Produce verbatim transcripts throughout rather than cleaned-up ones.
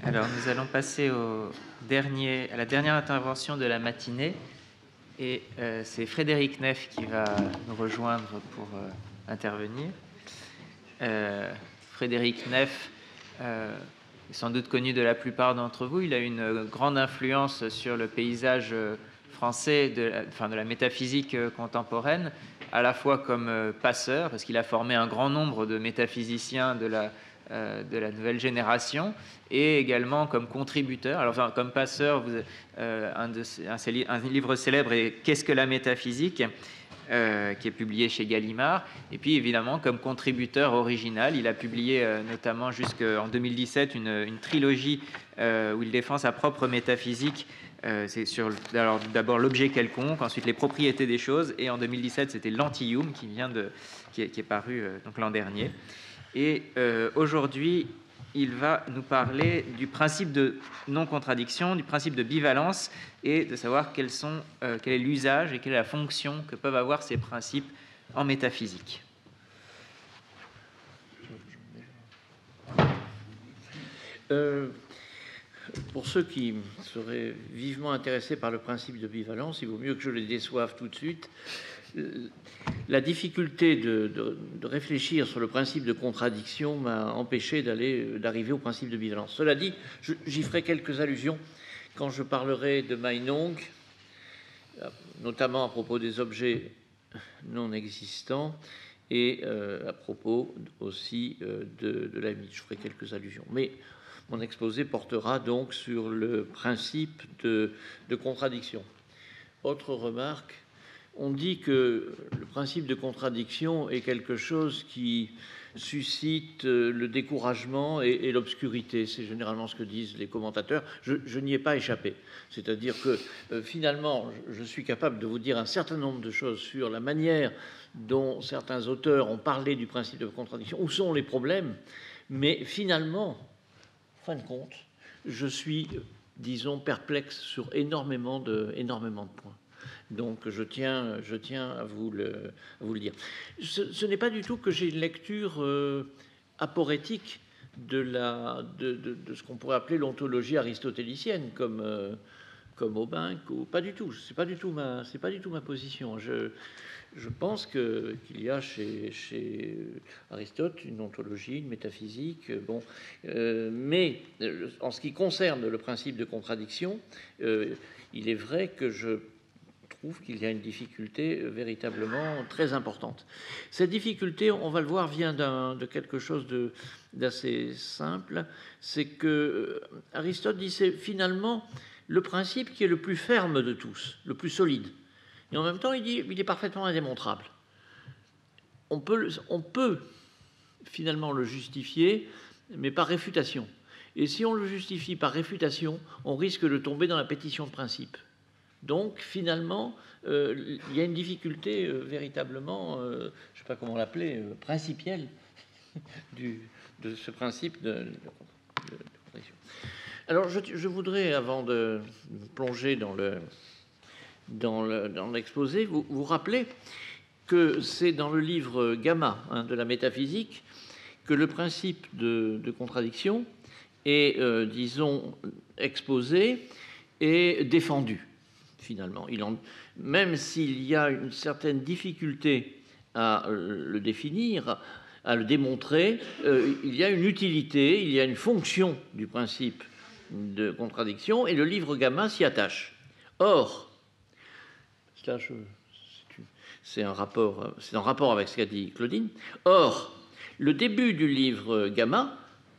Alors, nous allons passer au dernier, à la dernière intervention de la matinée. Et euh, c'est Frédéric Neff qui va nous rejoindre pour euh, intervenir. Euh, Frédéric Neff euh, est sans doute connu de la plupart d'entre vous. Il a une grande influence sur le paysage français de la, enfin, de la métaphysique contemporaine, à la fois comme euh, passeur, parce qu'il a formé un grand nombre de métaphysiciens de la de la nouvelle génération, et également comme contributeur. Alors, enfin, comme passeur, vous, euh, un, de, un, un livre célèbre est « Qu'est-ce que la métaphysique ?» euh, qui est publié chez Gallimard. Et puis, évidemment, comme contributeur original, il a publié euh, notamment jusqu'en deux mille dix-sept une, une trilogie euh, où il défend sa propre métaphysique. Euh, c'est sur d'abord l'objet quelconque, ensuite les propriétés des choses, et en deux mille dix-sept, c'était l'Anti-Hume qui, vient de, qui, est, qui est paru euh, donc l'an dernier. Et euh, aujourd'hui, il va nous parler du principe de non-contradiction, du principe de bivalence, et de savoir quels sont, euh, quel est l'usage et quelle est la fonction que peuvent avoir ces principes en métaphysique. Euh, pour ceux qui seraient vivement intéressés par le principe de bivalence, il vaut mieux que je les déçoive tout de suite. La difficulté de, de, de réfléchir sur le principe de contradiction m'a empêché d'aller, d'arriver au principe de bivalence. Cela dit, j'y ferai quelques allusions quand je parlerai de Meinong, notamment à propos des objets non existants et euh, à propos aussi euh, de, de la mythe. Je ferai quelques allusions. Mais mon exposé portera donc sur le principe de, de contradiction. Autre remarque, on dit que le principe de contradiction est quelque chose qui suscite le découragement et, et l'obscurité. C'est généralement ce que disent les commentateurs. Je, je n'y ai pas échappé. C'est-à-dire que euh, finalement, je suis capable de vous dire un certain nombre de choses sur la manière dont certains auteurs ont parlé du principe de contradiction, où sont les problèmes, mais finalement, en fin de compte, je suis, disons, perplexe sur énormément de, énormément de points. Donc je tiens, je tiens à, vous le, à vous le dire. Ce, ce n'est pas du tout que j'ai une lecture euh, aporétique de, la, de, de, de ce qu'on pourrait appeler l'ontologie aristotélicienne, comme, euh, comme Aubin, ou pas du tout. Ce n'est pas du tout ma, c'est pas du tout ma position. Je, je pense que, qu'il y a chez, chez Aristote une ontologie, une métaphysique. Bon, euh, mais en ce qui concerne le principe de contradiction, euh, il est vrai que je trouve qu'il y a une difficulté véritablement très importante. Cette difficulté, on va le voir, vient d'un, de quelque chose de, d'assez simple. C'est que Aristote dit c'est finalement le principe qui est le plus ferme de tous, le plus solide. Et en même temps, il dit il est parfaitement indémontrable. On peut, on peut finalement le justifier, mais par réfutation. Et si on le justifie par réfutation, on risque de tomber dans la pétition de principe. Donc, finalement, euh, il y a une difficulté euh, véritablement, euh, je ne sais pas comment l'appeler, euh, principielle du, de ce principe de, de, de, de contradiction. Alors, je, je voudrais, avant de plonger dans le dans, le, dans l'exposé, vous vous rappeler que c'est dans le livre Gamma hein, de la métaphysique que le principe de, de contradiction est, euh, disons, exposé et défendu. Finalement, il en, même s'il y a une certaine difficulté à le définir, à le démontrer, euh, il y a une utilité, il y a une fonction du principe de contradiction, et le livre Gamma s'y attache. Or, là, je, c'est, c'est un rapport, c'est en rapport avec ce qu'a dit Claudine. Or, le début du livre Gamma,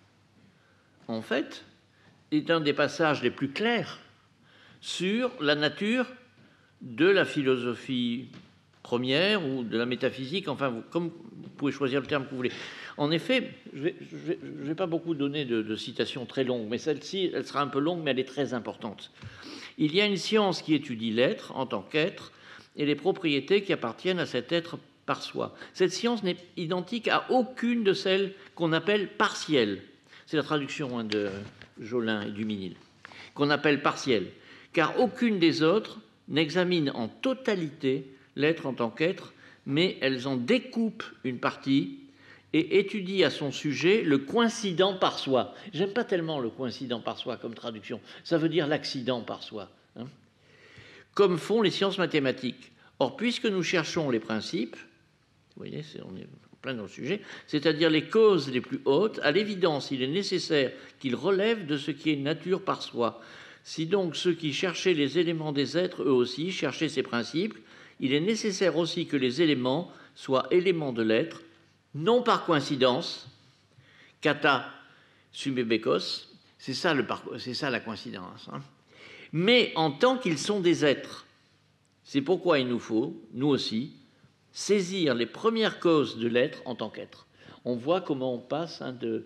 en fait, est un des passages les plus clairs sur la nature de la philosophie première ou de la métaphysique, enfin, vous, comme vous pouvez choisir le terme que vous voulez. En effet, je ne vais, vais, vais pas beaucoup donner de, de citations très longues, mais celle-ci, elle sera un peu longue, mais elle est très importante. Il y a une science qui étudie l'être en tant qu'être et les propriétés qui appartiennent à cet être par soi. Cette science n'est identique à aucune de celles qu'on appelle partielles. C'est la traduction hein, de Jolin et Duminil, qu'on appelle partielle. Car aucune des autres n'examine en totalité l'être en tant qu'être, mais elles en découpent une partie et étudie à son sujet le coïncident par soi. J'aime pas tellement le coïncident par soi comme traduction. Ça veut dire l'accident par soi, hein, comme font les sciences mathématiques. Or, puisque nous cherchons les principes, vous voyez, c'est, on est plein dans le sujet, c'est-à-dire les causes les plus hautes, à l'évidence, il est nécessaire qu'ils relèvent de ce qui est nature par soi. Si donc ceux qui cherchaient les éléments des êtres, eux aussi, cherchaient ces principes, il est nécessaire aussi que les éléments soient éléments de l'être, non par coïncidence, kata sumebekos, c'est ça, le, c'est ça la coïncidence, hein, mais en tant qu'ils sont des êtres. C'est pourquoi il nous faut, nous aussi, saisir les premières causes de l'être en tant qu'être. On voit comment on passe, hein, de,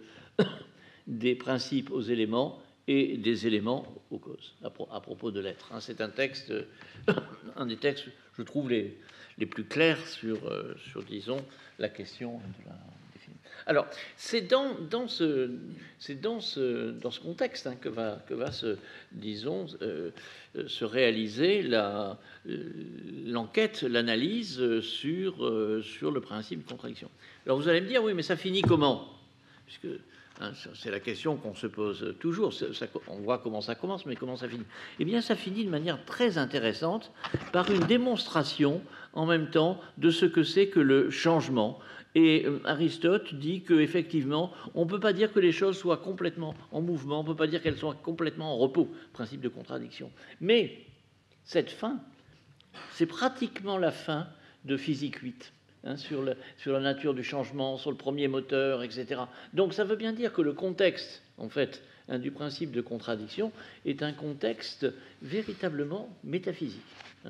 des principes aux éléments et des éléments aux causes, à, pro, à propos de l'être. Hein. C'est un texte, un des textes, je trouve, les, les plus clairs sur, euh, sur, disons, la question de la définition. Alors, c'est dans, dans, ce, c'est dans, ce, dans ce contexte, hein, que, va, que va se, disons, euh, se réaliser la, l'enquête, l'analyse sur, euh, sur le principe de contradiction. Alors, vous allez me dire, oui, mais ça finit comment? Puisque hein, c'est la question qu'on se pose toujours. Ça, ça, on voit comment ça commence, mais comment ça finit? Eh bien, ça finit de manière très intéressante par une démonstration en même temps de ce que c'est que le changement. Et Aristote dit qu'effectivement, on ne peut pas dire que les choses soient complètement en mouvement, on ne peut pas dire qu'elles soient complètement en repos, principe de contradiction. Mais cette fin, c'est pratiquement la fin de Physique huit, hein, sur, le, sur la nature du changement, sur le premier moteur, et cetera. Donc ça veut bien dire que le contexte, en fait, hein, du principe de contradiction est un contexte véritablement métaphysique. Hein.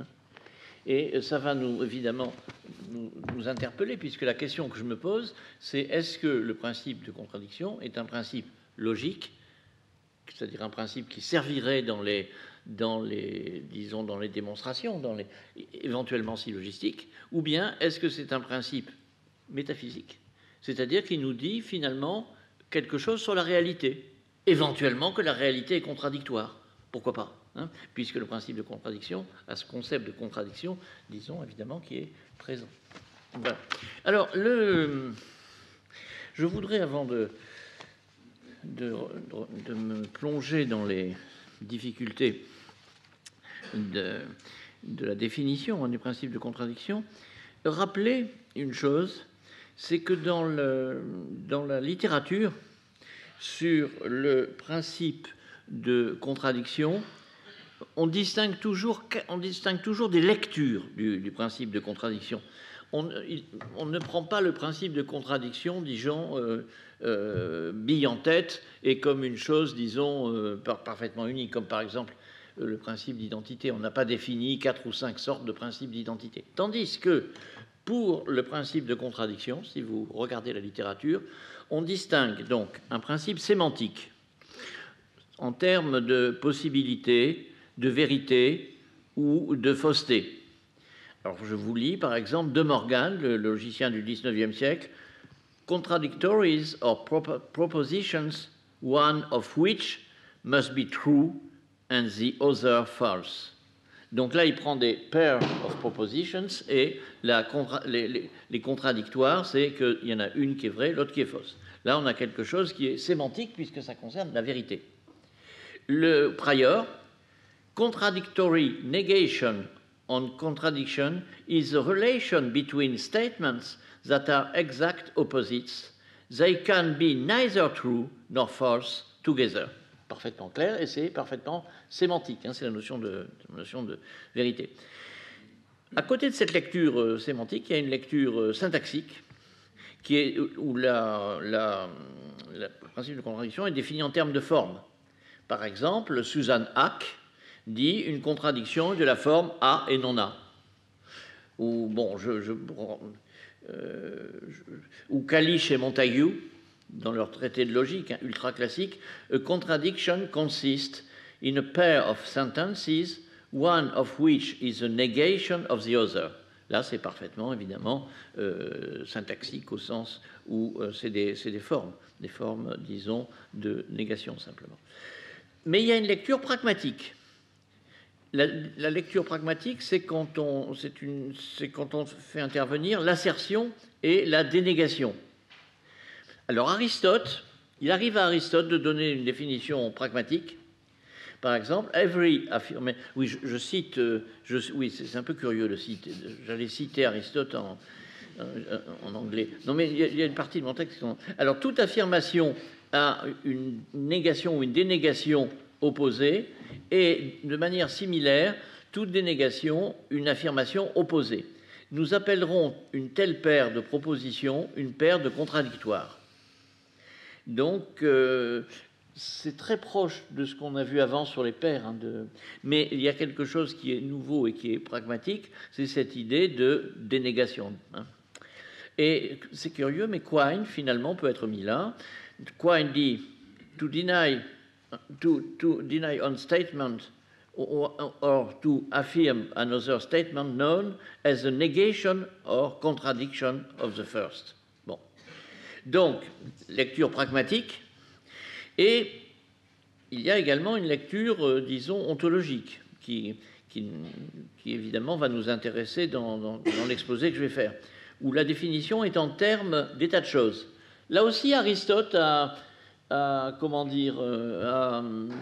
Et ça va nous, évidemment, nous, nous interpeller, puisque la question que je me pose, c'est est-ce que le principe de contradiction est un principe logique, c'est-à-dire un principe qui servirait dans les, dans les, disons, dans les démonstrations, dans les, éventuellement syllogistiques, ou bien est-ce que c'est un principe métaphysique, c'est-à-dire qui nous dit finalement quelque chose sur la réalité, éventuellement que la réalité est contradictoire, pourquoi pas? Hein, puisque le principe de contradiction a ce concept de contradiction, disons, évidemment, qui est présent. Voilà. Alors, le, je voudrais, avant de, de, de me plonger dans les difficultés de, de la définition, hein, du principe de contradiction, rappeler une chose, c'est que dans, le, dans la littérature, sur le principe de contradiction, On distingue, toujours, on distingue toujours des lectures du, du principe de contradiction. On, il, on ne prend pas le principe de contradiction, disons, euh, euh, bille en tête, et comme une chose, disons, euh, par, parfaitement unique, comme par exemple euh, le principe d'identité. On n'a pas défini quatre ou cinq sortes de principes d'identité. Tandis que pour le principe de contradiction, si vous regardez la littérature, on distingue donc un principe sémantique en termes de possibilité, de vérité ou de fausseté. Alors je vous lis par exemple De Morgan, le logicien du dix-neuvième siècle, contradictories or prop propositions, one of which must be true and the other false. Donc là, il prend des pairs of propositions et la contra les, les, les contradictoires, c'est qu'il y en a une qui est vraie, l'autre qui est fausse. Là, on a quelque chose qui est sémantique puisque ça concerne la vérité. Le Prior, contradictory negation on contradiction is a relation between statements that are exact opposites. They can be neither true nor false together. Parfaitement clair et c'est parfaitement sémantique. Hein, c'est la notion de, la notion de vérité. À côté de cette lecture euh, sémantique, il y a une lecture euh, syntaxique qui est, où la, la, la, le principe de contradiction est défini en termes de forme. Par exemple, Suzanne Hack dit une contradiction de la forme A et non A. Ou, bon, je, je, euh, je, ou Kalisch et Montagu, dans leur traité de logique, hein, ultra classique, a contradiction consists in a pair of sentences, one of which is a negation of the other. Là, c'est parfaitement, évidemment, euh, syntaxique au sens où euh, c'est des, c'est des formes, des formes, disons, de négation simplement. Mais il y a une lecture pragmatique. La, la lecture pragmatique, c'est quand, on, c'est une, c'est quand on fait intervenir l'assertion et la dénégation. Alors Aristote, il arrive à Aristote de donner une définition pragmatique. Par exemple, every affirmation. Oui, je, je cite. Je, oui, c'est un peu curieux de citer. J'allais citer Aristote en, en, en anglais. Non, mais il y, a, il y a une partie de mon texte. Alors, toute affirmation a une négation ou une dénégation opposée, et de manière similaire, toute dénégation, une affirmation opposée. Nous appellerons une telle paire de propositions une paire de contradictoires. Donc, euh, c'est très proche de ce qu'on a vu avant sur les paires. Hein, de... Mais il y a quelque chose qui est nouveau et qui est pragmatique, c'est cette idée de dénégation. Hein. Et c'est curieux, mais Quine, finalement, peut être mis là. Quine dit « to deny, to, to deny on statement or, or to affirm another statement known as a negation or contradiction of the first ». Bon. Donc, lecture pragmatique. Et il y a également une lecture, euh, disons, ontologique, qui, qui, qui évidemment va nous intéresser dans, dans, dans l'exposé que je vais faire, où la définition est en termes d'état de choses. Là aussi, Aristote a, a comment dire, a,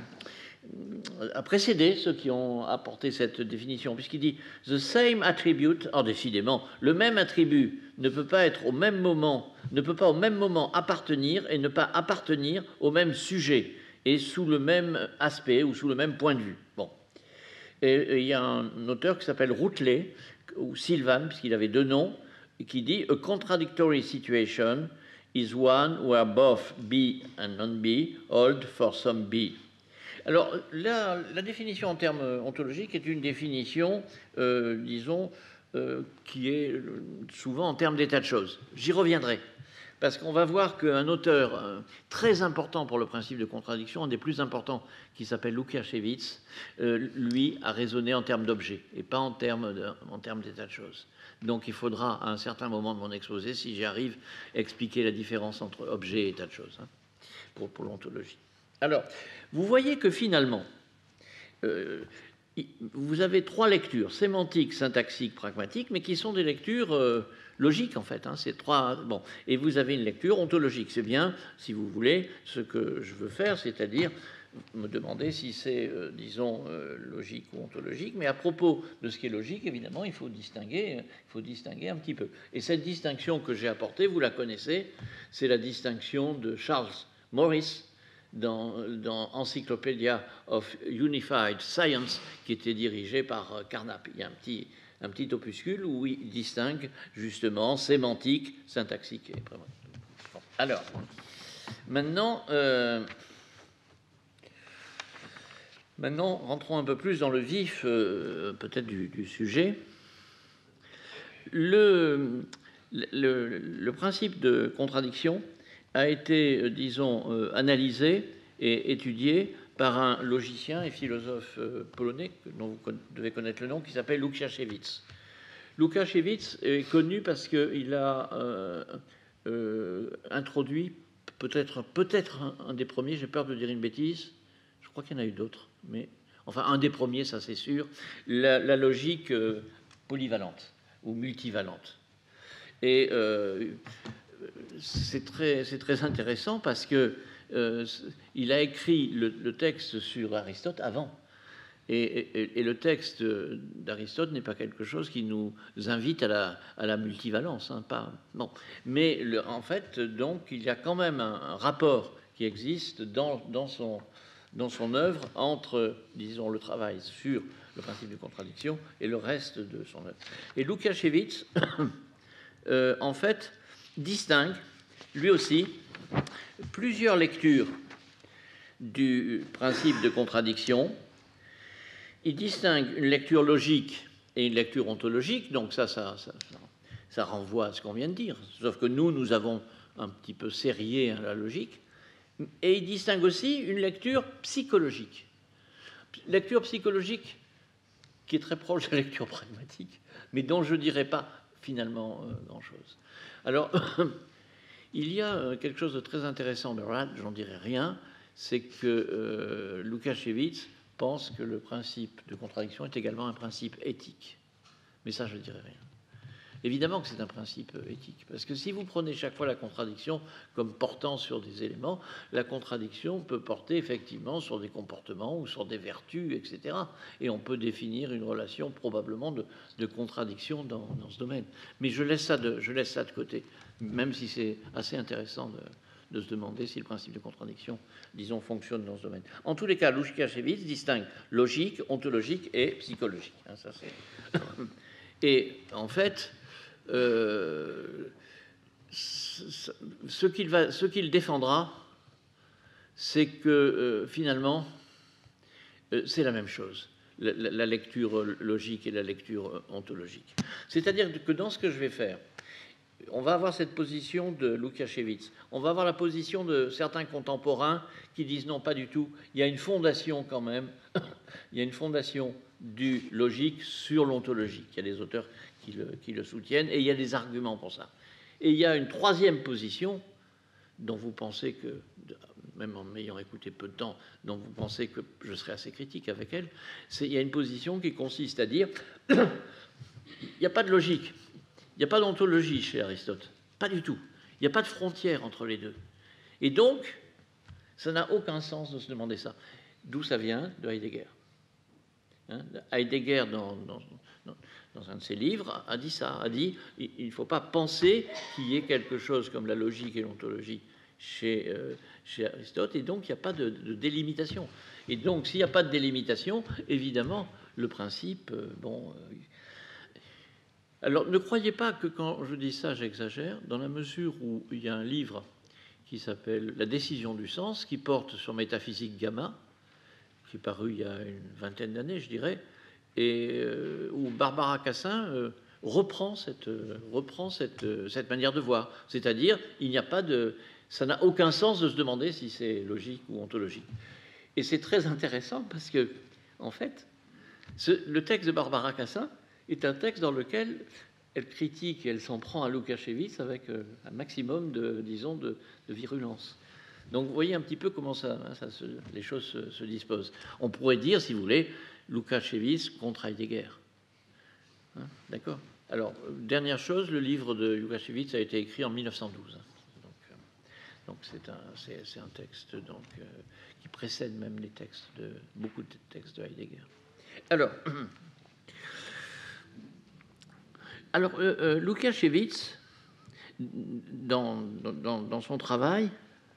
a précédé ceux qui ont apporté cette définition, puisqu'il dit « the same attribute », or décidément, le même attribut ne peut pas être au même moment, ne peut pas au même moment appartenir et ne pas appartenir au même sujet et sous le même aspect ou sous le même point de vue. Bon. Et, et il y a un auteur qui s'appelle Routelet, ou Sylvan, puisqu'il avait deux noms, qui dit « a contradictory situation is one where both B and non-B hold for some B ». Alors, la, la définition en termes ontologiques est une définition, euh, disons, euh, qui est souvent en termes d'état de choses. J'y reviendrai, parce qu'on va voir qu'un auteur euh, très important pour le principe de contradiction, un des plus importants, qui s'appelle Lukasiewicz, euh, lui, a raisonné en termes d'objets, et pas en termes de, en termes d'état de choses. Donc, il faudra, à un certain moment de mon exposé, si j'y arrive, expliquer la différence entre objet et état de choses, hein, pour, pour l'ontologie. Alors, vous voyez que finalement, euh, vous avez trois lectures, sémantique, syntaxique, pragmatique, mais qui sont des lectures euh, logiques en fait. Hein, c'est trois, bon, et vous avez une lecture ontologique. C'est bien, si vous voulez, ce que je veux faire, c'est-à-dire me demander si c'est, euh, disons, euh, logique ou ontologique. Mais à propos de ce qui est logique, évidemment, il faut distinguer, il faut distinguer un petit peu. Et cette distinction que j'ai apportée, vous la connaissez, c'est la distinction de Charles Morris, Dans, dans Encyclopedia of Unified Science, qui était dirigé par Carnap. Il y a un petit, un petit opuscule où il distingue justement sémantique, syntaxique et pragmatique. Bon. Alors, maintenant, euh, maintenant, rentrons un peu plus dans le vif, euh, peut-être, du, du sujet. Le, le, le principe de contradiction a été, disons, euh, analysé et étudié par un logicien et philosophe euh, polonais, dont vous con devez connaître le nom, qui s'appelle Lukasiewicz. Lukasiewicz est connu parce qu'il a euh, euh, introduit, peut-être peut-être un, un des premiers, j'ai peur de dire une bêtise, je crois qu'il y en a eu d'autres, mais enfin un des premiers, ça c'est sûr, la, la logique euh, polyvalente ou multivalente. Et euh, c'est très, c'est très intéressant parce que euh, il a écrit le, le texte sur Aristote avant. Et, et, et le texte d'Aristote n'est pas quelque chose qui nous invite à la, à la multivalence. Hein, pas, non. Mais le, en fait, donc, il y a quand même un, un rapport qui existe dans, dans, son, dans son œuvre entre, disons, le travail sur le principe de contradiction et le reste de son œuvre. Et Lukasiewicz, euh, en fait, distingue, lui aussi, plusieurs lectures du principe de contradiction. Il distingue une lecture logique et une lecture ontologique, donc ça, ça, ça, ça renvoie à ce qu'on vient de dire, sauf que nous, nous avons un petit peu serré à la logique, et il distingue aussi une lecture psychologique. Lecture psychologique qui est très proche de la lecture pragmatique, mais dont je ne dirais pas finalement euh, grand-chose. Alors, il y a quelque chose de très intéressant, mais là, j'en dirai rien, c'est que euh, Lukasiewicz pense que le principe de contradiction est également un principe éthique. Mais ça, je ne dirai rien. Évidemment que c'est un principe éthique, parce que si vous prenez chaque fois la contradiction comme portant sur des éléments, la contradiction peut porter effectivement sur des comportements ou sur des vertus, et cetera. Et on peut définir une relation probablement de, de contradiction dans, dans ce domaine. Mais je laisse ça de, je laisse ça de côté, même si c'est assez intéressant de, de se demander si le principe de contradiction, disons, fonctionne dans ce domaine. En tous les cas, Łukaczewicz distingue logique, ontologique et psychologique. Hein, ça c'est... Et en fait, euh, ce qu'il va, ce qu'il défendra, c'est que euh, finalement, euh, c'est la même chose, la, la, la lecture logique et la lecture ontologique. C'est-à-dire que dans ce que je vais faire, on va avoir cette position de Łukaczewicz, on va avoir la position de certains contemporains qui disent non, pas du tout, il y a une fondation quand même, il y a une fondation du logique sur l'ontologique. Il y a des auteurs qui le, qui le soutiennent et il y a des arguments pour ça. Et il y a une troisième position dont vous pensez que, même en m'ayant écouté peu de temps, dont vous pensez que je serai assez critique avec elle, c'est il y a une position qui consiste à dire il n'y a pas de logique, il n'y a pas d'ontologie chez Aristote, pas du tout. Il n'y a pas de frontière entre les deux. Et donc, ça n'a aucun sens de se demander ça. D'où ça vient? De Heidegger. Hein, Heidegger, dans, dans, dans un de ses livres, a dit ça, a dit il ne faut pas penser qu'il y ait quelque chose comme la logique et l'ontologie chez, euh, chez Aristote, et donc il n'y a pas de, de délimitation. Et donc, s'il n'y a pas de délimitation, évidemment, le principe, euh, bon... Euh, alors, ne croyez pas que quand je dis ça, j'exagère, dans la mesure où il y a un livre qui s'appelle La décision du sens, qui porte sur métaphysique gamma, qui est paru il y a une vingtaine d'années, je dirais, et euh, où Barbara Cassin euh, reprend, cette, euh, reprend cette, euh, cette manière de voir. C'est-à-dire, il n'y a pas de... ça n'a aucun sens de se demander si c'est logique ou ontologique. Et c'est très intéressant parce que, en fait, ce, le texte de Barbara Cassin est un texte dans lequel elle critique et elle s'en prend à Łukaczewicz avec euh, un maximum de, disons, de, de virulence. Donc, vous voyez un petit peu comment ça, ça se, les choses se, se disposent. On pourrait dire, si vous voulez, Łukaczewicz contre Heidegger. Hein, d'accord? Alors, dernière chose, le livre de Łukaczewicz a été écrit en mille neuf cent douze. Donc, euh, donc c'est un, c'est, c'est un texte donc, euh, qui précède même les textes de beaucoup de textes de Heidegger. Alors, alors euh, euh, Łukaczewicz, dans, dans, dans son travail,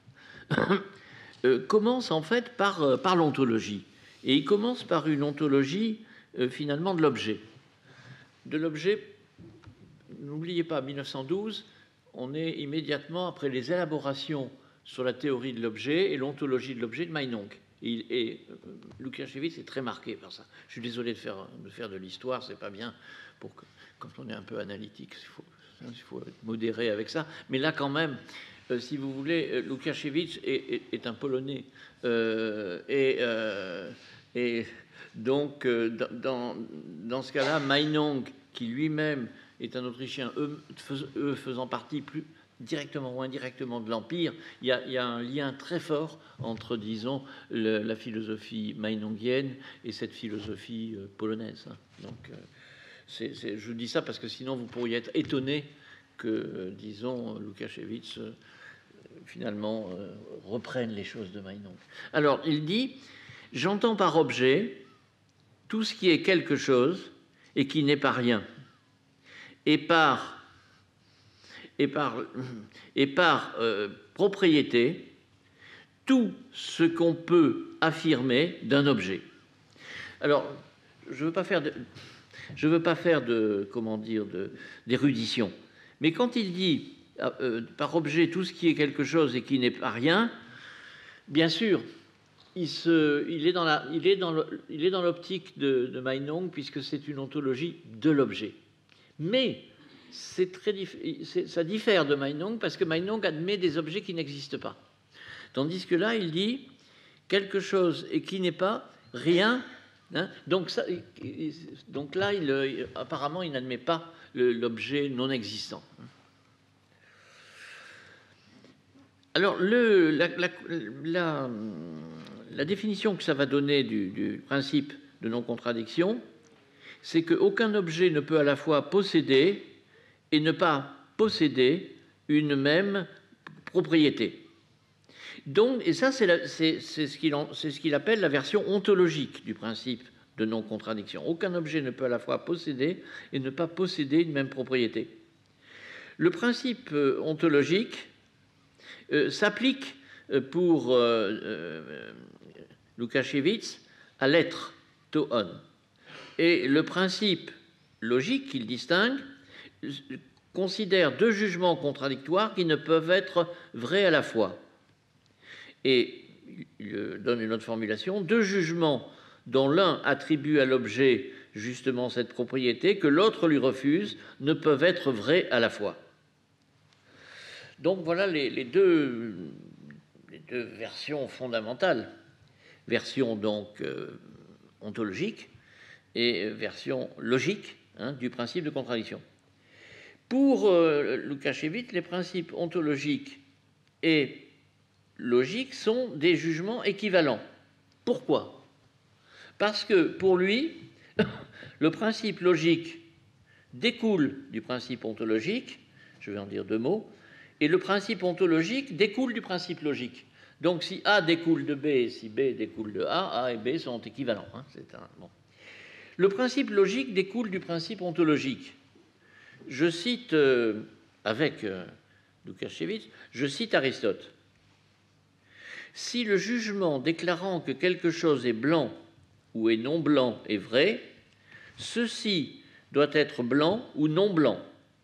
euh, commence en fait par, euh, par l'ontologie. Et il commence par une ontologie euh, finalement de l'objet. De l'objet, n'oubliez pas, mille neuf cent douze, on est immédiatement après les élaborations sur la théorie de l'objet et l'ontologie de l'objet de Meinong. Et, et euh, Łukaczewicz est très marqué par ça. Je suis désolé de faire de, faire de l'histoire, c'est pas bien, pour que, quand on est un peu analytique, il faut, il faut être modéré avec ça. Mais là, quand même, Euh, si vous voulez, euh, Łukaczewicz est, est, est un Polonais. Euh, et, euh, et donc, euh, dans, dans ce cas-là, Meinong, qui lui-même est un Autrichien, eux, fais, eux faisant partie plus directement ou indirectement de l'Empire, il y a, il y a un lien très fort entre, disons, le, la philosophie meinongienne et cette philosophie euh, polonaise. Hein. Donc, euh, c'est, c'est, je dis ça parce que sinon, vous pourriez être étonné que, euh, disons, Łukaczewicz... Euh, finalement, euh, reprennent les choses de Meinong. Alors, il dit « J'entends par objet tout ce qui est quelque chose et qui n'est pas rien, et par, et par, et par euh, propriété, tout ce qu'on peut affirmer d'un objet. » Alors, je ne veux pas faire de, je veux pas faire de, comment dire, de, d'érudition, mais quand il dit Euh, par objet tout ce qui est quelque chose et qui n'est pas rien, bien sûr, il, se, il est dans la, il est dans le, il est dans l'optique de, de Meinong puisque c'est une ontologie de l'objet. Mais c'est très, c'est, ça diffère de Meinong parce que Meinong admet des objets qui n'existent pas, tandis que là il dit quelque chose et qui n'est pas rien. Hein, donc, ça, donc là, il, apparemment, il n'admet pas le, l'objet non existant. Alors, le, la, la, la, la définition que ça va donner du, du principe de non-contradiction, c'est qu'aucun objet ne peut à la fois posséder et ne pas posséder une même propriété. Donc, et ça, c'est ce qu'il ce qu'il appelle la version ontologique du principe de non-contradiction. Aucun objet ne peut à la fois posséder et ne pas posséder une même propriété. Le principe euh, ontologique euh, s'applique pour euh, euh, Lukasiewicz à l'être, toon. Et le principe logique qu'il distingue considère deux jugements contradictoires qui ne peuvent être vrais à la fois. Et il donne une autre formulation, deux jugements dont l'un attribue à l'objet justement cette propriété que l'autre lui refuse ne peuvent être vrais à la fois. Donc voilà les, les, deux, les deux versions fondamentales. Version donc euh, ontologique et version logique hein, du principe de contradiction. Pour euh, Lukasiewicz, les principes ontologiques et logiques sont des jugements équivalents. Pourquoi? Parce que pour lui, le principe logique découle du principe ontologique, je vais en dire deux mots, et le principe ontologique découle du principe logique. Donc si A découle de B et si B découle de A, A et B sont équivalents. Hein, c'est un, bon. Le principe logique découle du principe ontologique. Je cite, euh, avec euh, Lukasiewicz, je cite Aristote. Si le jugement déclarant que quelque chose est blanc ou est non blanc est vrai, ceci doit être blanc ou non blanc.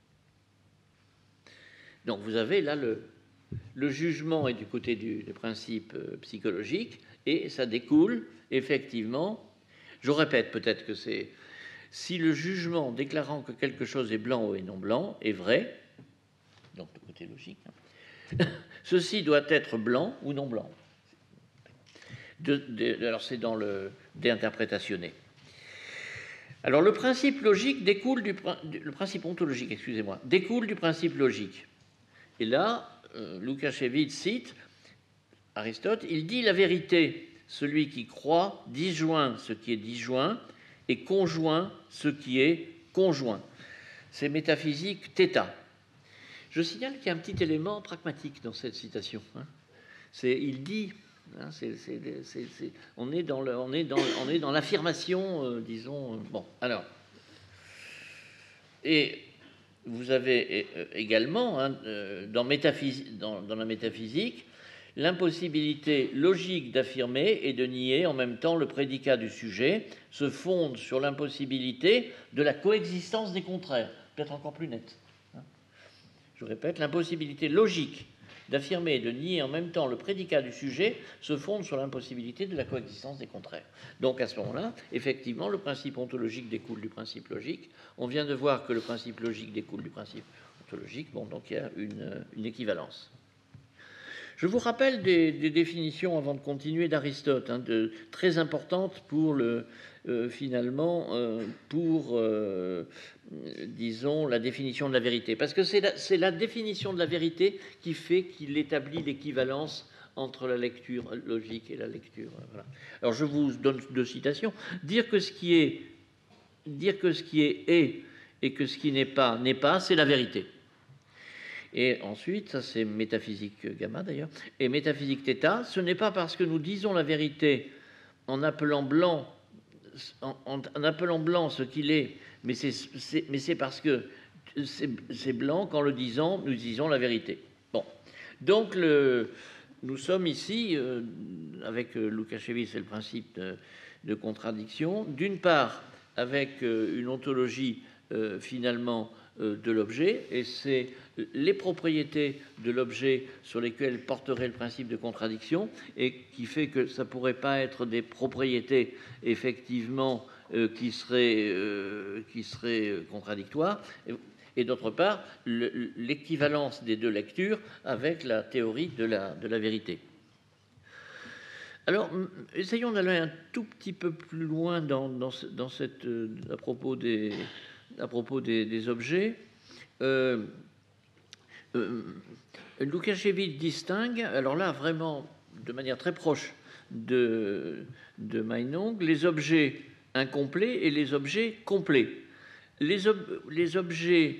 Donc vous avez là le, le jugement est du côté du, du principe euh, psychologique et ça découle effectivement, je répète peut-être que c'est si le jugement déclarant que quelque chose est blanc ou est non blanc est vrai, donc le côté logique, hein, ceci doit être blanc ou non blanc. De, de, alors c'est dans le déinterprétationné. Alors le principe logique découle du le principe ontologique, excusez-moi, découle du principe logique. Et là, euh, Lukasiewicz cite Aristote, il dit la vérité, celui qui croit disjoint ce qui est disjoint et conjoint ce qui est conjoint. C'est métaphysique θ. Je signale qu'il y a un petit élément pragmatique dans cette citation. Hein. C'est, il dit, hein, c'est, c'est, c'est, c'est, on est dans le, on est dans, on est dans l'affirmation, euh, disons. Euh, bon, alors, et vous avez également, hein, dans, dans, dans la métaphysique, l'impossibilité logique d'affirmer et de nier en même temps le prédicat du sujet se fonde sur l'impossibilité de la coexistence des contraires. Peut-être encore plus net. Hein. Je répète, l'impossibilité logique d'affirmer et de nier en même temps le prédicat du sujet se fonde sur l'impossibilité de la coexistence des contraires. Donc à ce moment-là, effectivement, le principe ontologique découle du principe logique. On vient de voir que le principe logique découle du principe ontologique. Bon, donc il y a une, une équivalence. Je vous rappelle des, des définitions, avant de continuer, d'Aristote, hein, de, très importantes pour le, euh, finalement, euh, pour, euh, disons, la définition de la vérité. Parce que c'est la, c'est la définition de la vérité qui fait qu'il établit l'équivalence entre la lecture logique et la lecture. Voilà. Alors, je vous donne deux citations. Dire que ce qui est, dire que ce qui est est et que ce qui n'est pas n'est pas, c'est la vérité. Et ensuite, ça c'est métaphysique gamma d'ailleurs, et métaphysique θ, ce n'est pas parce que nous disons la vérité en appelant blanc, en, en, en appelant blanc ce qu'il est, mais c'est, c'est, mais c'est parce que c'est, c'est blanc qu'en le disant, nous disons la vérité. Bon, donc le, nous sommes ici, euh, avec euh, Lukasiewicz, c'est le principe de, de contradiction, d'une part avec euh, une ontologie euh, finalement euh, de l'objet, et c'est les propriétés de l'objet sur lesquelles porterait le principe de contradiction et qui fait que ça ne pourrait pas être des propriétés effectivement euh, qui, seraient, euh, qui seraient contradictoires. Et, et d'autre part, le, l'équivalence des deux lectures avec la théorie de la, de la vérité. Alors, essayons d'aller un tout petit peu plus loin dans, dans, dans cette, à propos des, à propos des, des objets. Euh, Euh, Lukasiewicz distingue, alors là vraiment de manière très proche de, de Meinong, les objets incomplets et les objets complets. Les, ob, les objets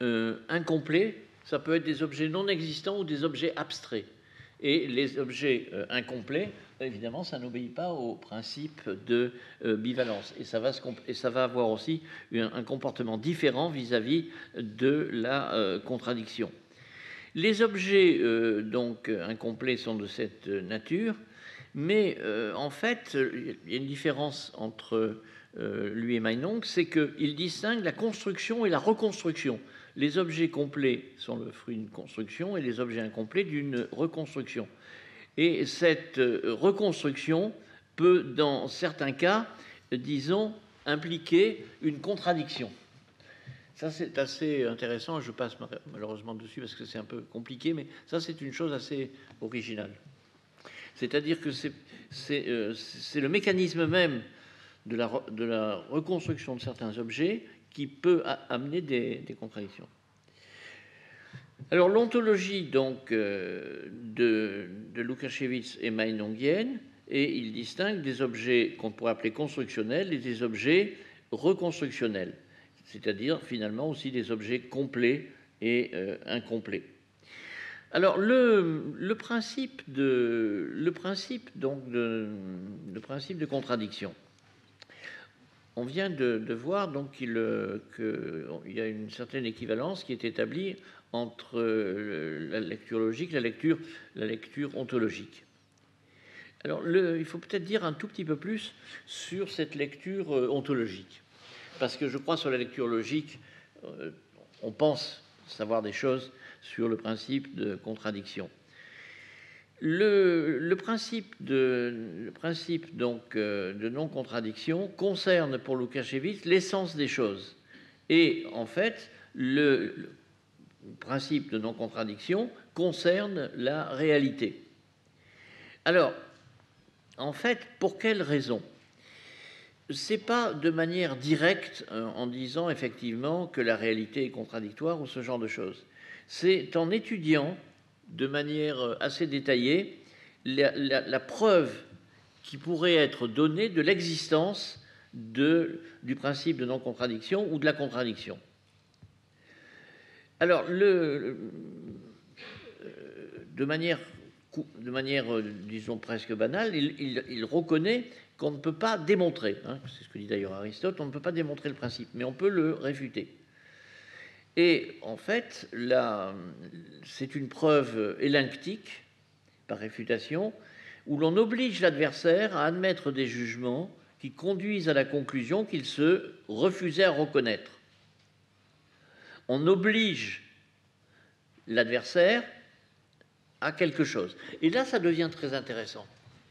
euh, incomplets, ça peut être des objets non existants ou des objets abstraits. Et les objets euh, incomplets, évidemment, ça n'obéit pas au principe de euh, bivalence. Et ça, va se et ça va avoir aussi un, un comportement différent vis-à-vis de la euh, contradiction. Les objets euh, donc incomplets sont de cette nature, mais euh, en fait, il y a une différence entre euh, lui et Meinong, c'est qu'il distingue la construction et la reconstruction. Les objets complets sont le fruit d'une construction et les objets incomplets d'une reconstruction. Et cette reconstruction peut, dans certains cas, disons, impliquer une contradiction. Ça, c'est assez intéressant. Je passe malheureusement dessus parce que c'est un peu compliqué, mais ça, c'est une chose assez originale. C'est-à-dire que c'est euh, le mécanisme même de la, de la reconstruction de certains objets qui peut amener des, des contradictions. Alors, l'ontologie donc euh, de, de Łukaczewicz est meinongienne, et il distingue des objets qu'on pourrait appeler constructionnels et des objets reconstructionnels, c'est-à-dire finalement aussi des objets complets et euh, incomplets. Alors, le, le principe de le principe donc de le principe de contradiction. On vient de, de voir donc qu'il qu'il y a une certaine équivalence qui est établie entre la lecture logique, la lecture, la lecture ontologique. Alors, le, il faut peut-être dire un tout petit peu plus sur cette lecture ontologique, parce que je crois sur la lecture logique, euh, on pense savoir des choses sur le principe de contradiction. Le, le principe, de, le principe donc, euh, de non-contradiction concerne pour Łukaczewicz l'essence des choses. Et en fait, le, le principe de non-contradiction concerne la réalité. Alors, en fait, pour quelle raison? Ce n'est pas de manière directe euh, en disant effectivement que la réalité est contradictoire ou ce genre de choses. C'est en étudiant de manière assez détaillée la, la, la preuve qui pourrait être donnée de l'existence du principe de non-contradiction ou de la contradiction. Alors, le, de manière, de manière, disons, presque banale, il, il, il reconnaît qu'on ne peut pas démontrer, hein, c'est ce que dit d'ailleurs Aristote, on ne peut pas démontrer le principe, mais on peut le réfuter. Et en fait, c'est une preuve élinctique, par réfutation, où l'on oblige l'adversaire à admettre des jugements qui conduisent à la conclusion qu'il se refusait à reconnaître. On oblige l'adversaire à quelque chose. Et là, ça devient très intéressant.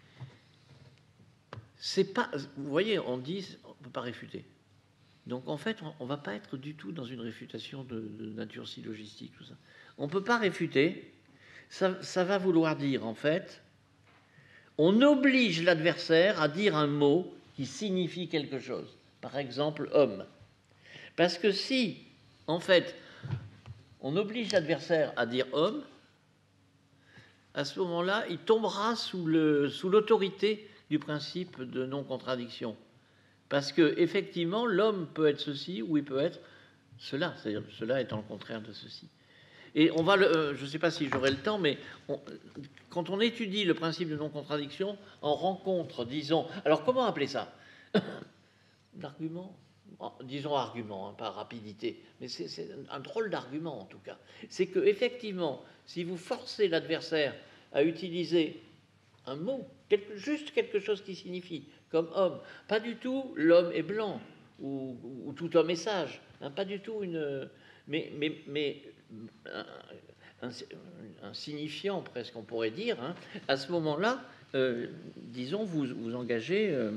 C'est pas, vous voyez, on dit, on ne peut pas réfuter. Donc, en fait, on ne va pas être du tout dans une réfutation de, de nature syllogistique, tout ça. On ne peut pas réfuter. Ça, ça va vouloir dire, en fait, on oblige l'adversaire à dire un mot qui signifie quelque chose. Par exemple, homme. Parce que si, en fait, on oblige l'adversaire à dire homme, à ce moment-là, il tombera sous le, sous l'autorité du principe de non-contradiction. Parce que effectivement, l'homme peut être ceci ou il peut être cela, c'est-à-dire cela étant le contraire de ceci. Et on va, le, euh, je ne sais pas si j'aurai le temps, mais on, quand on étudie le principe de non-contradiction, on rencontre, disons, alors comment appeler ça? L'argument, oh, disons argument, hein, pas rapidité, mais c'est un drôle d'argument en tout cas. C'est que effectivement, si vous forcez l'adversaire à utiliser un mot, quelque, juste quelque chose qui signifie comme homme, pas du tout l'homme est blanc ou, ou, ou tout homme est sage, hein, pas du tout une, mais, mais, mais un, un, un signifiant presque on pourrait dire, hein, à ce moment-là, euh, disons vous vous engagez euh,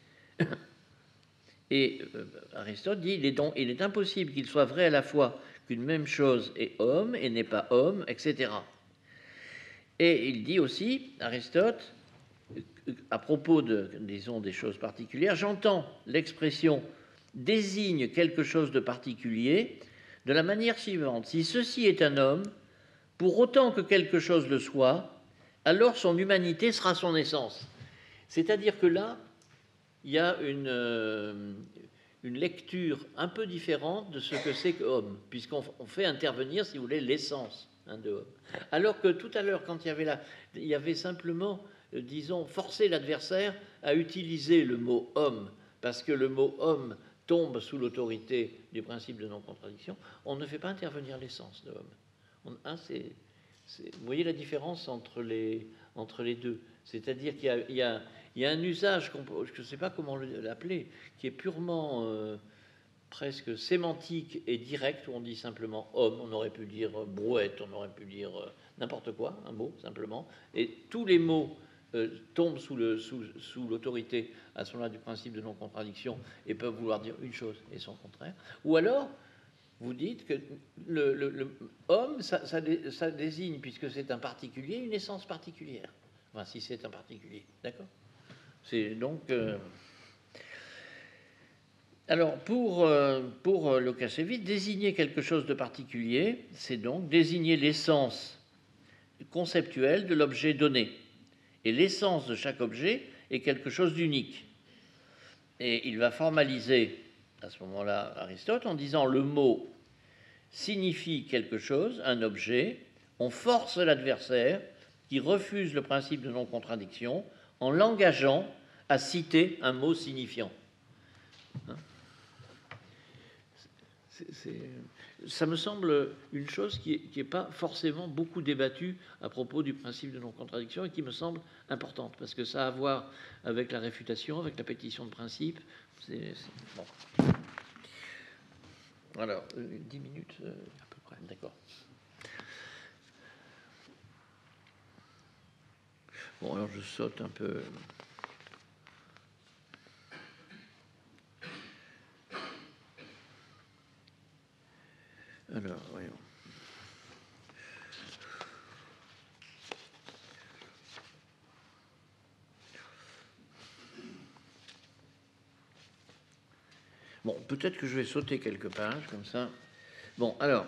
et euh, Aristote dit il est, donc, il est impossible qu'il soit vrai à la fois qu'une même chose est homme et n'est pas homme, et cetera. Et il dit aussi, Aristote, à propos de, disons, des choses particulières, j'entends l'expression désigne quelque chose de particulier de la manière suivante. Si ceci est un homme, pour autant que quelque chose le soit, alors son humanité sera son essence. C'est-à-dire que là, il y a une, une lecture un peu différente de ce que c'est que homme, puisqu'on fait intervenir, si vous voulez, l'essence hein, de homme. Alors que tout à l'heure, quand il y avait, la, il y avait simplement, euh, disons, forcer l'adversaire à utiliser le mot homme, parce que le mot homme tombe sous l'autorité du principe de non-contradiction, on ne fait pas intervenir l'essence de homme. On, hein, c'est, c'est, vous voyez la différence entre les, entre les deux. C'est-à-dire qu'il y a, il y a, il y a un usage, je ne sais pas comment l'appeler, qui est purement euh, presque sémantique et direct, où on dit simplement homme, on aurait pu dire brouette, on aurait pu dire euh, n'importe quoi, un mot simplement, et tous les mots euh, tombent sous, le, sous, sous l'autorité à ce moment-là du principe de non-contradiction et peuvent vouloir dire une chose et son contraire. Ou alors, vous dites que le, le, le homme, ça, ça, ça désigne, puisque c'est un particulier, une essence particulière. Enfin, si c'est un particulier, d'accord ? C'est donc... Euh... Alors, pour, euh, pour Lukasiewicz, désigner quelque chose de particulier, c'est donc désigner l'essence conceptuelle de l'objet donné. Et l'essence de chaque objet est quelque chose d'unique. Et il va formaliser, à ce moment-là, Aristote, en disant le mot signifie quelque chose, un objet, on force l'adversaire qui refuse le principe de non-contradiction en l'engageant à citer un mot signifiant. Hein c'est, c'est, ça me semble une chose qui n'est pas forcément beaucoup débattue à propos du principe de non-contradiction et qui me semble importante, parce que ça a à voir avec la réfutation, avec la pétition de principe. C'est, c'est, bon. Alors, euh, dix minutes euh, à peu près, d'accord. Bon, alors je saute un peu. Alors, voyons. Bon, peut-être que je vais sauter quelques pages, comme ça. Bon, alors,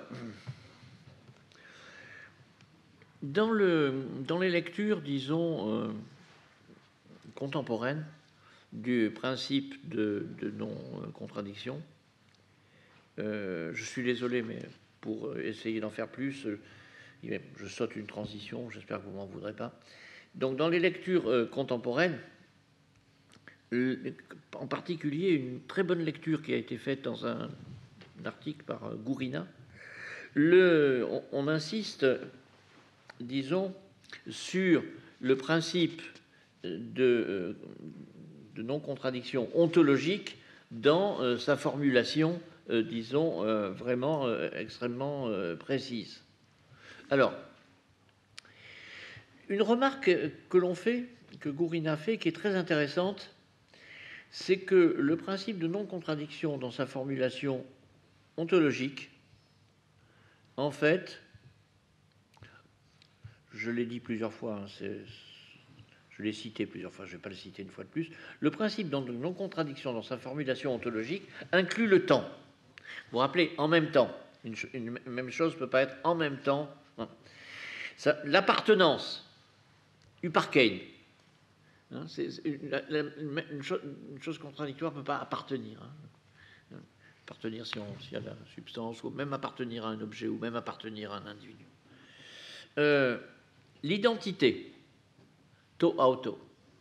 dans, le, dans les lectures, disons, euh, contemporaines du principe de, de non-contradiction, euh, je suis désolé, mais pour essayer d'en faire plus, euh, je saute une transition, j'espère que vous ne m'en voudrez pas. Donc, dans les lectures euh, contemporaines, en particulier une très bonne lecture qui a été faite dans un, un article par Gourina, le, on, on insiste, disons, sur le principe de, de non-contradiction ontologique dans euh, sa formulation, euh, disons, euh, vraiment euh, extrêmement euh, précise. Alors, une remarque que l'on fait, que Gourina fait, qui est très intéressante, c'est que le principe de non-contradiction dans sa formulation ontologique, en fait, je l'ai dit plusieurs fois, hein, c'est, je l'ai cité plusieurs fois, je ne vais pas le citer une fois de plus, le principe de non-contradiction dans sa formulation ontologique inclut le temps. Vous vous rappelez, en même temps, une, une même chose ne peut pas être en même temps. Hein. Ça, l'appartenance, Uparkein, hein, c'est, une, la, une, chose, une chose contradictoire ne peut pas appartenir. Hein. Appartenir si on, s'il y a la substance, ou même appartenir à un objet, ou même appartenir à un individu. Euh, l'identité, to auto,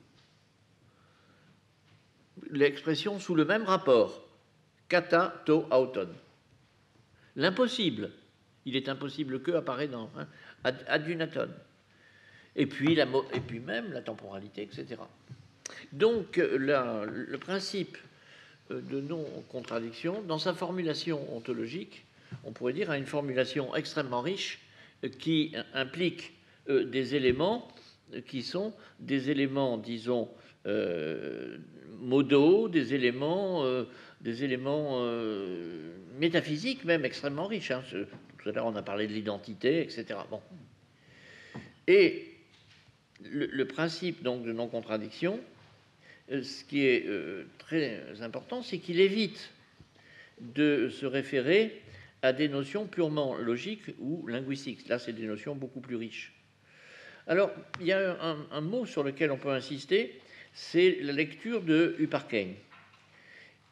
l'expression sous le même rapport, kata to auton. L'impossible, il est impossible que apparaît dans hein, ad, adunaton. Et puis, la, et puis même la temporalité, et cetera. Donc, la, le principe de non-contradiction, dans sa formulation ontologique, on pourrait dire à une formulation extrêmement riche qui implique euh, des éléments qui sont des éléments, disons, euh, modaux, des éléments, euh, des éléments euh, métaphysiques même extrêmement riches. Hein. Tout à l'heure, on a parlé de l'identité, et cetera. Bon. Et le, le principe donc de non-contradiction, ce qui est euh, très important, c'est qu'il évite de se référer à des notions purement logiques ou linguistiques. Là, c'est des notions beaucoup plus riches. Alors, il y a un, un mot sur lequel on peut insister, c'est la lecture de Uparkein.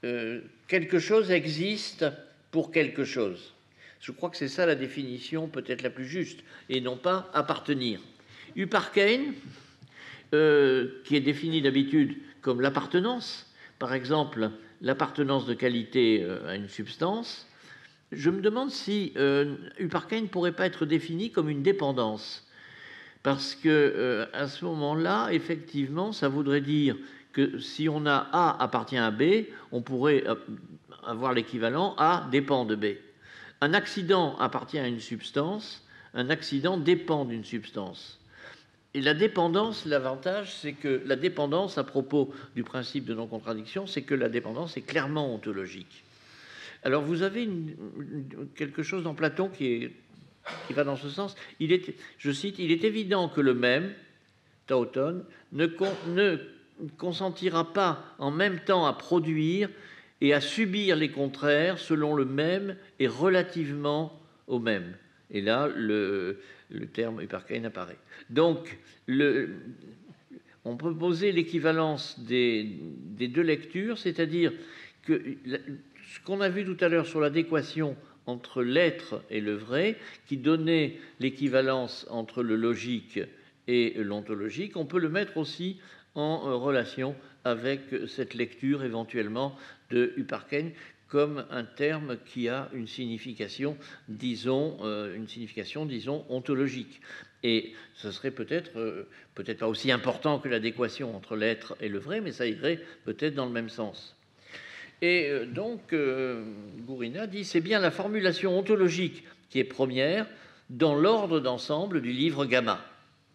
euh, quelque chose existe pour quelque chose. Je crois que c'est ça la définition peut-être la plus juste, et non pas appartenir. Upparkein, euh, qui est défini d'habitude comme l'appartenance, par exemple l'appartenance de qualité euh, à une substance, je me demande si euh, Upparkein ne pourrait pas être défini comme une dépendance. Parce que euh, à ce moment-là, effectivement, ça voudrait dire que si on a A appartient à B, on pourrait avoir l'équivalent A dépend de B. Un accident appartient à une substance, un accident dépend d'une substance. Et la dépendance, l'avantage, c'est que la dépendance, à propos du principe de non-contradiction, c'est que la dépendance est clairement ontologique. Alors vous avez une, une, quelque chose dans Platon qui, est, qui va dans ce sens. Il est, je cite, « Il est évident que le même, tauton, ne, con, ne consentira pas en même temps à produire et à subir les contraires selon le même et relativement au même. » Et là, le, le terme Upparkein apparaît. Donc, le, on peut poser l'équivalence des, des deux lectures, c'est-à-dire que ce qu'on a vu tout à l'heure sur l'adéquation entre l'être et le vrai, qui donnait l'équivalence entre le logique et l'ontologique, on peut le mettre aussi en relation avec cette lecture éventuellement de Upparkein comme un terme qui a une signification, disons, euh, une signification, disons, ontologique. Et ce serait peut-être, euh, peut-être pas aussi important que l'adéquation entre l'être et le vrai, mais ça irait peut-être dans le même sens. Et euh, donc, euh, Gourina dit, c'est bien la formulation ontologique qui est première dans l'ordre d'ensemble du livre Gamma.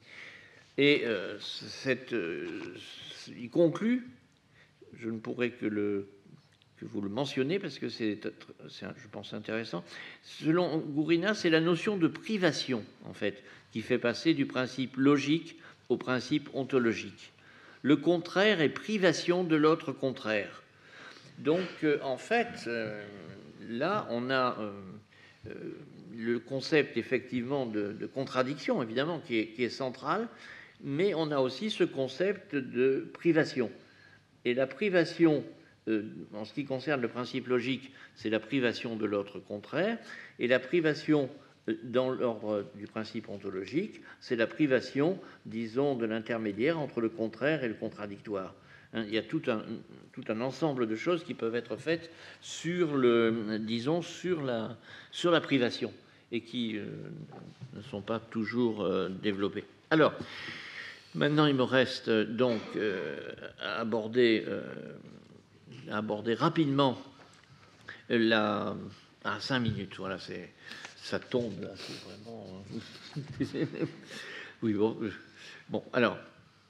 Et euh, cette, euh, il conclut, je ne pourrais que le que vous le mentionnez parce que c'est, je pense, intéressant. Selon Gourina, c'est la notion de privation, en fait, qui fait passer du principe logique au principe ontologique. Le contraire est privation de l'autre contraire. Donc, euh, en fait, euh, là, on a euh, euh, le concept, effectivement, de, de contradiction, évidemment, qui est, qui est central, mais on a aussi ce concept de privation. Et la privation, en ce qui concerne le principe logique, c'est la privation de l'autre contraire, et la privation dans l'ordre du principe ontologique, c'est la privation, disons, de l'intermédiaire entre le contraire et le contradictoire. Hein, il y a tout un, tout un ensemble de choses qui peuvent être faites sur, le, disons, sur, la, sur la privation, et qui euh, ne sont pas toujours euh, développées. Alors, maintenant, il me reste donc euh, à aborder... Euh, aborder rapidement la... à cinq minutes, voilà, c'est, ça tombe là, c'est vraiment... oui, bon, bon, alors,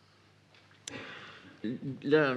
là,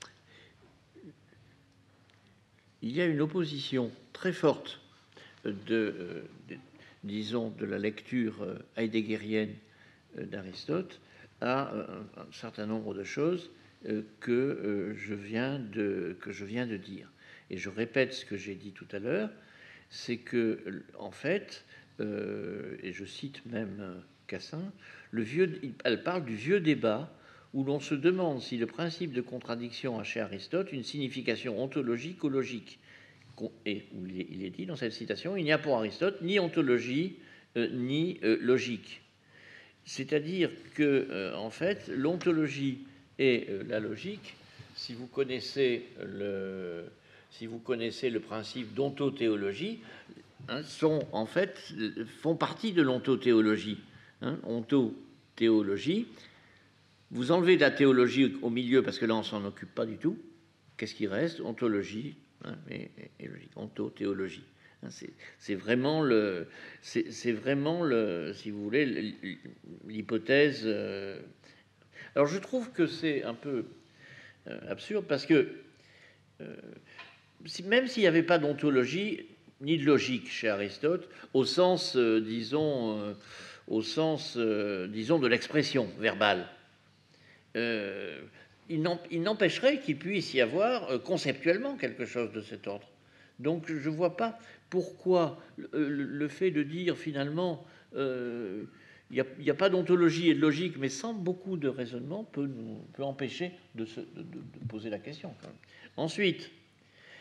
il y a une opposition très forte de, de disons, de la lecture heideggerienne d'Aristote à un certain nombre de choses que, euh, je viens de, que je viens de dire. Et je répète ce que j'ai dit tout à l'heure, c'est que, en fait, euh, et je cite même Cassin, le vieux, elle parle du vieux débat où l'on se demande si le principe de contradiction a chez Aristote une signification ontologique ou logique. Et où il est, il est dit dans cette citation, il n'y a pour Aristote ni ontologie euh, ni euh, logique. C'est-à-dire que, euh, en fait, l'ontologie et euh, la logique, si vous connaissez le, si vous connaissez le principe d'ontothéologie, hein, sont en fait font partie de l'ontothéologie. Hein, ontothéologie. Vous enlevez de la théologie au milieu parce que là on s'en occupe pas du tout. Qu'est-ce qui reste? Ontologie, hein, et, et logique. Ontothéologie. Hein, c'est, c'est vraiment le, c'est, c'est vraiment le, si vous voulez, l'hypothèse. Euh, Alors je trouve que c'est un peu euh, absurde parce que euh, si, même s'il n'y avait pas d'ontologie ni de logique chez Aristote, au sens, euh, disons, euh, au sens, euh, disons, de l'expression verbale, euh, il, il n'empêcherait qu'il puisse y avoir euh, conceptuellement quelque chose de cet ordre. Donc je ne vois pas pourquoi le, le fait de dire finalement... Euh, il n'y a, a pas d'ontologie et de logique, mais sans beaucoup de raisonnement, peut, nous, peut empêcher de, se, de, de poser la question. Quand même. Ensuite,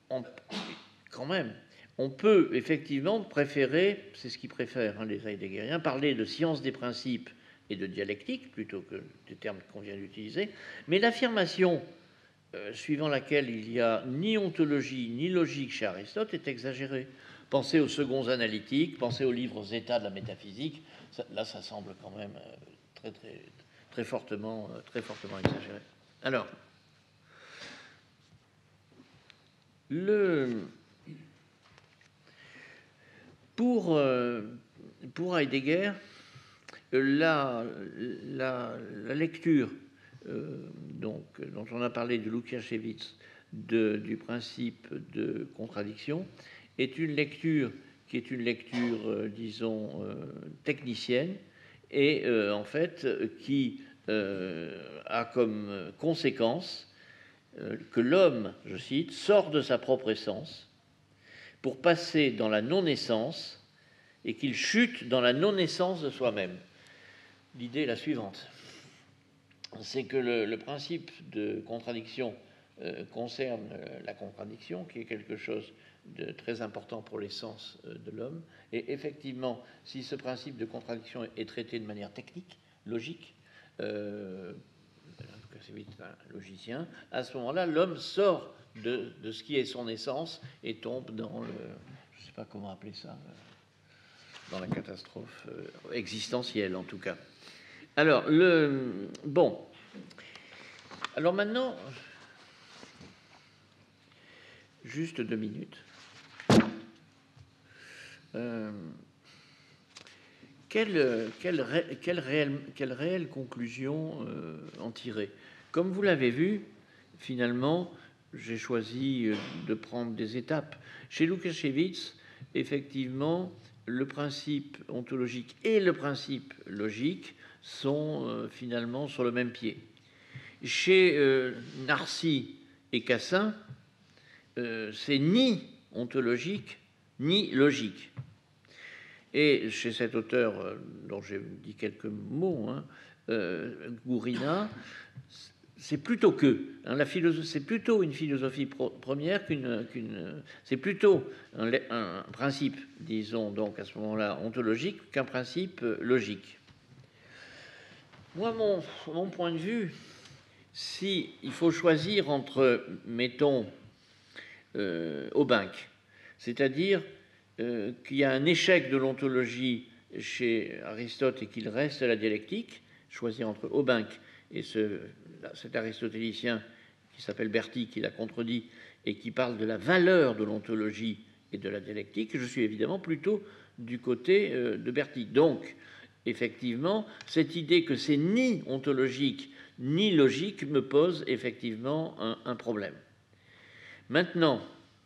on, quand même, on peut effectivement préférer, c'est ce qu'ils préfèrent, hein, les heideggeriens, parler de science des principes et de dialectique, plutôt que des termes qu'on vient d'utiliser, mais l'affirmation euh, suivant laquelle il n'y a ni ontologie ni logique chez Aristote est exagérée. Pensez aux seconds analytiques, pensez aux livres États de la métaphysique, ça, là ça semble quand même euh, très, très, très, fortement, euh, très fortement exagéré. Alors, le... Pour, euh, pour Heidegger, la, la, la lecture euh, donc, dont on a parlé de Łukaszewicz de, du principe de contradiction est une lecture qui est une lecture, euh, disons, euh, technicienne et euh, en fait qui euh, a comme conséquence euh, que l'homme, je cite, sort de sa propre essence pour passer dans la non-essence et qu'il chute dans la non-essence de soi-même. L'idée est la suivante, c'est que le, le principe de contradiction euh, concerne euh, la contradiction, qui est quelque chose de très important pour l'essence euh, de l'homme, et effectivement, si ce principe de contradiction est, est traité de manière technique, logique, euh, c'est vite un logicien, à ce moment-là, l'homme sort de, de ce qui est son essence et tombe dans le, je ne sais pas comment appeler ça, dans la catastrophe euh, existentielle en tout cas. Alors, le, bon, alors maintenant, juste deux minutes. Euh, quelle, quelle, quelle, réelle, quelle réelle conclusion euh, en tirer? Comme vous l'avez vu, finalement, j'ai choisi de prendre des étapes. Chez Łukaszewicz, effectivement, le principe ontologique et le principe logique sont euh, finalement sur le même pied. Chez euh, Narcy et Cassin, euh, c'est ni ontologique ni logique. Et chez cet auteur euh, dont j'ai dit quelques mots, hein, euh, Gourina, c'est plutôt que, hein, la philosophie, c'est plutôt une philosophie pro- première qu'une, qu'une c'est plutôt un, un principe, disons donc à ce moment-là ontologique, qu'un principe logique. Moi, mon, mon point de vue, si il faut choisir entre, mettons, euh, Aubinck, c'est-à-dire euh, qu'il y a un échec de l'ontologie chez Aristote et qu'il reste à la dialectique, choisir entre Aubinck et ce, cet aristotélicien qui s'appelle Berti, qui l'a contredit et qui parle de la valeur de l'ontologie et de la dialectique, je suis évidemment plutôt du côté euh, de Berti. Donc, effectivement, cette idée que c'est ni ontologique ni logique me pose effectivement un, un problème. Maintenant,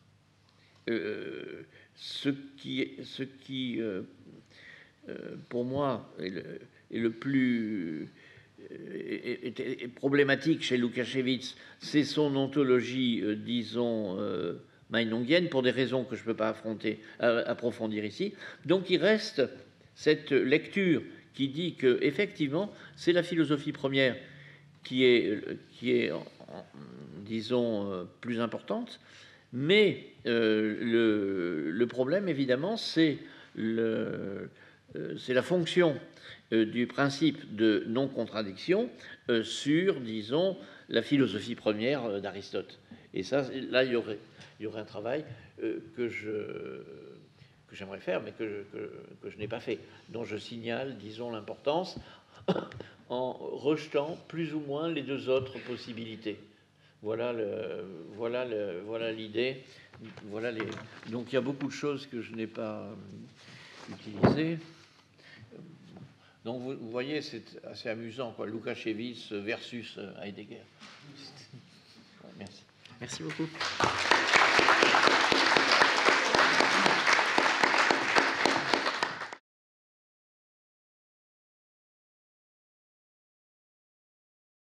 euh, ce qui, ce qui euh, euh, pour moi, est le, est le plus est, est, est problématique chez Łukaszewicz, c'est son ontologie, euh, disons, euh, meinongienne, pour des raisons que je ne peux pas affronter, euh, approfondir ici. Donc il reste cette lecture qui dit que effectivement, c'est la philosophie première qui est, qui est en, en, disons, euh, plus importante, mais euh, le, le problème, évidemment, c'est le, euh, c'est la fonction euh, du principe de non-contradiction euh, sur, disons, la philosophie première euh, d'Aristote. Et ça, là, il y aurait, il y aurait un travail euh, que je... que j'aimerais faire, mais que je, que, que je n'ai pas fait, dont je signale, disons, l'importance en rejetant plus ou moins les deux autres possibilités. Voilà, le, voilà, le, voilà l'idée. Voilà les... Donc il y a beaucoup de choses que je n'ai pas utilisées. Donc vous, vous voyez, c'est assez amusant, quoi. Łukaszewicz versus Heidegger. Merci. Merci beaucoup.